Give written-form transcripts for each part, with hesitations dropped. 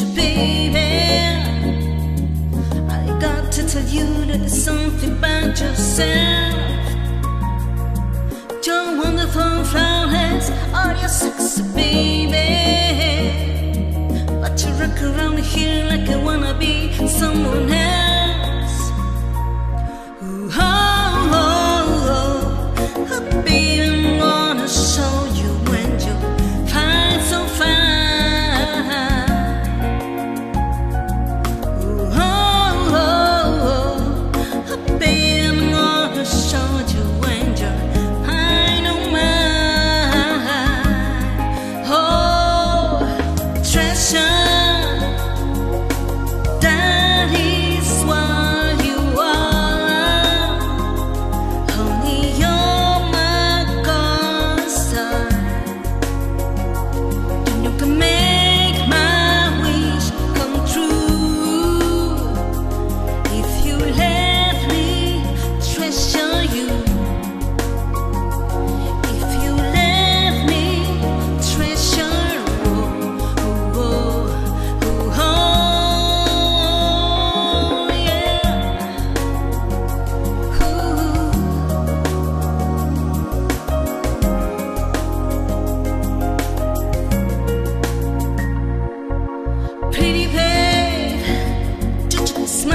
treasure, baby. I got to tell you that there's something about yourself. Your wonderful flowers are your sexy, baby. But you rock around here like I wanna be someone else. Ooh, oh, oh, oh. Oh, baby, I'm gonna show you when you find so fine. Ooh, oh, oh, oh. Oh, baby, I'm gonna show you when you're mine, oh mine. Oh, treasure. That is what you are. Honey, you're my constant. And you can make my wish come true if you let me treasure you. If you let me treasure, oh, oh, oh, oh, yeah. Pretty babe, just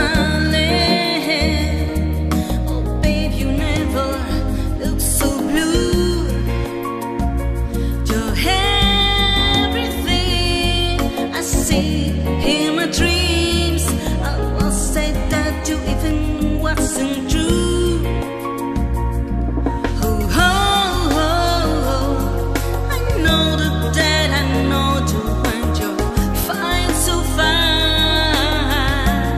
smiling. Oh babe, you never look so blue. You're everything I see in my dreams. I will say that you even wasn't true. Oh, oh, oh, oh. I know that I know you when you're fine, so fine.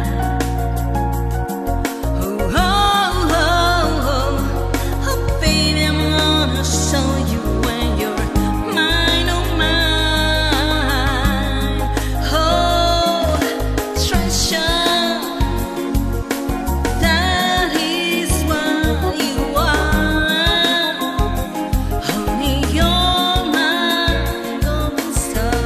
Oh, oh, oh, oh. Oh, baby, I'm gonna show you when you're mine, oh mine. Oh, treasure. That is what you are. Honey, you're my golden star.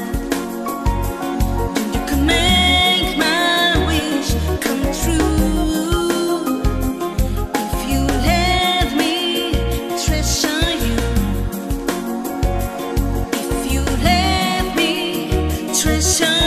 And you can make my wish come true if you let me treasure you. If you let me treasure